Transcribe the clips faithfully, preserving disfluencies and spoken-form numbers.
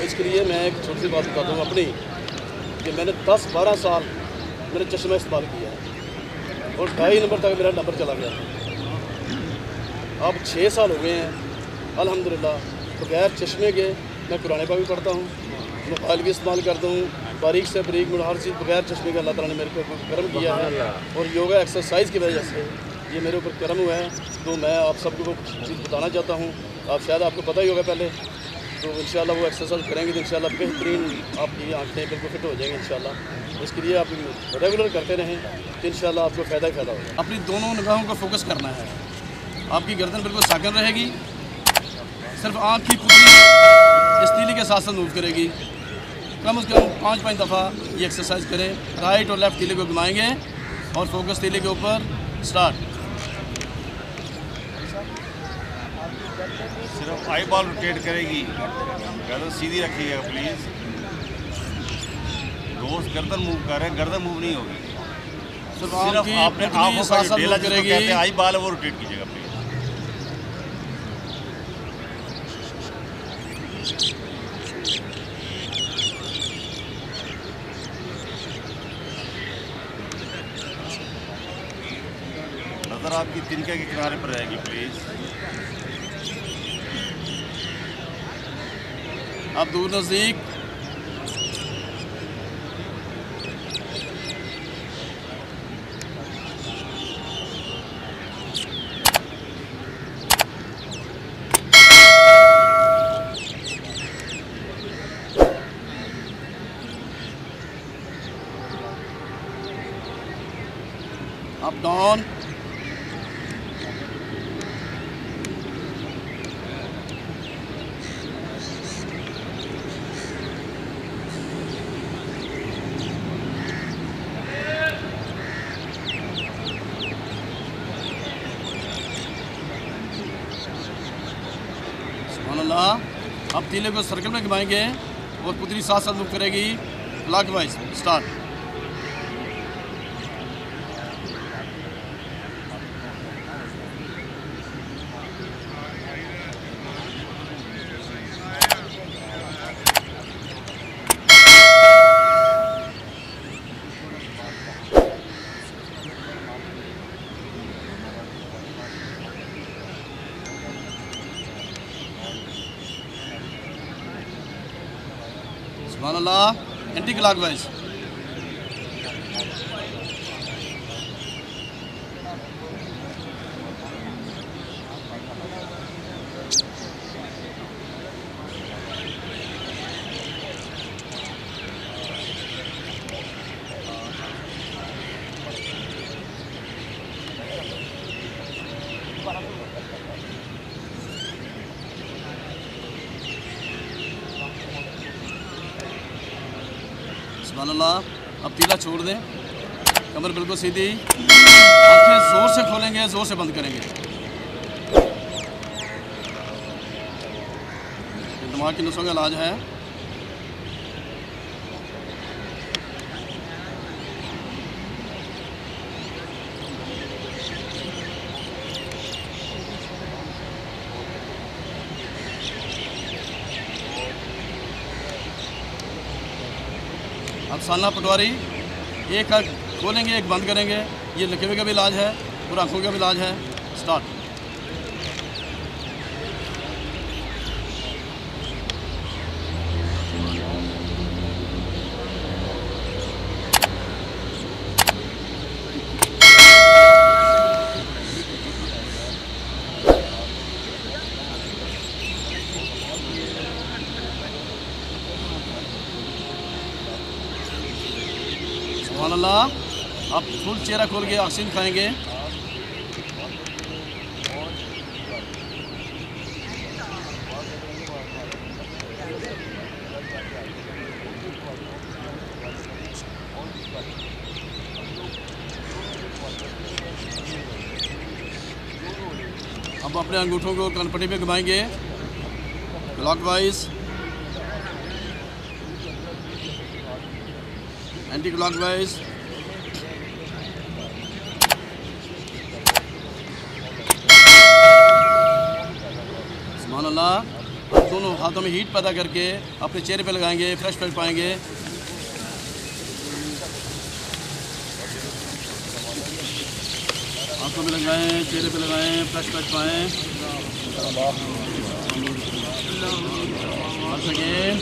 इसके लिए मैं एक छोटी सी बात बताता हूँ अपनी, कि मैंने दस बारह साल मैंने चश्मा इस्तेमाल किया है और ढाई नंबर तक मेरा नंबर चला गया। अब छः साल हो गए हैं अल्हम्दुलिल्लाह, बगैर चश्मे के मैं कुरान पाक भी पढ़ता हूँ, मोबाइल भी इस्तेमाल करता हूँ, बारीक से बारीक मतलब हर चीज़ बगैर चश्मे के अल्लाह ताला ने मेरे को करम किया है। और योगा एक्सरसाइज की वजह से ये मेरे ऊपर करम हुआ है। तो मैं आप सबको वो चीज़ बताना चाहता हूँ, आप शायद आपको पता ही होगा पहले, तो इंशाल्लाह वो एक्सरसाइज करेंगे तो इंशाल्लाह बेहतरीन आपकी आँखें बिल्कुल फिट हो जाएंगी इंशाल्लाह। इसके लिए आप रेगुलर करते रहें तो इंशाल्लाह आपको फ़ायदा ही फ़ायदा होगा। अपनी दोनों निगाहों को फोकस करना है, आपकी गर्दन बिल्कुल साकन रहेगी, सिर्फ आँख की पुतली इस तीली के साथ साथ मूव करेगी। कम अज़ कम पाँच पाँच दफ़ा ये एक्सरसाइज करें। राइट और लेफ़्ट तीली को घुमाएंगे और फोकस तीली के ऊपर। स्टार्ट। सिर्फ आई बॉल रोटेट करेगी, गर्दन सीधी रखिएगा प्लीज़। दोस्त गर्दन मूव कर रहे हैं, गर्दन मूव नहीं होगी, सिर्फ सिर्फ आपने आंखों का जो डेला जिसको कहते हैं आई बॉल है वो रोटेट कीजिएगा प्लीज़। नज़र आपकी तिनके के किनारे पर रहेगी प्लीज़। आप दूर नज़दीक। Up down. सुभानअल्लाह। अब तीले को सर्कल में घुमाएंगे और पुतली साथ साथ मूव करेगी क्लॉकवाइज। स्टार्ट। सुभानअल्लाह। Anti clockwise. सुभानअल्लाह। अब तीला छोड़ दें, कमर बिल्कुल सीधी, आंखें ज़ोर से खोलेंगे, ज़ोर से बंद करेंगे। दिमाग की नसों का इलाज है। अब साना पटवारी, एक आँख खोलेंगे एक बंद करेंगे। ये लकवे का भी इलाज है और आँखों का भी इलाज है। स्टार्ट। सुभानअल्लाह। आप फुल चेहरा खोल के ऑक्सीजन खाएंगे। अब अपने अंगूठों को कनपट्टी पे घुमाएंगे क्लॉकवाइज, एंटी क्लॉकवाइज। सुभानअल्लाह। दोनों हाथों में हीट पैदा करके अपने चेहरे पे लगाएंगे, फ्रेश फ्रेश पाएंगे। हाथों में लगाएं, चेहरे पे लगाएं, फ्रेश फ्रेश पाएं। once again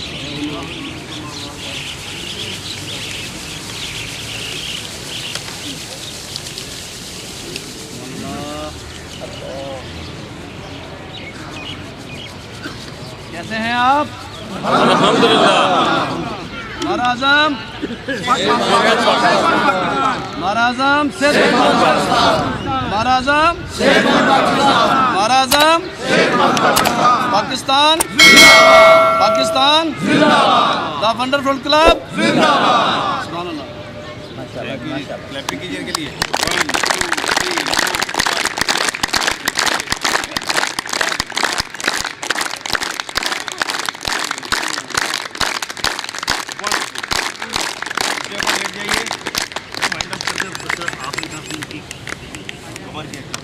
कैसे हैं आप? अल्हम्दुलिल्लाह। नारा आज़म नारा आज़म नारा आज़म नारा आज़म Pakistan Pakistan the wonderful club. सुभान अल्लाह। क्लैपिंग कीजिए इनके लिए। One, two, three, four.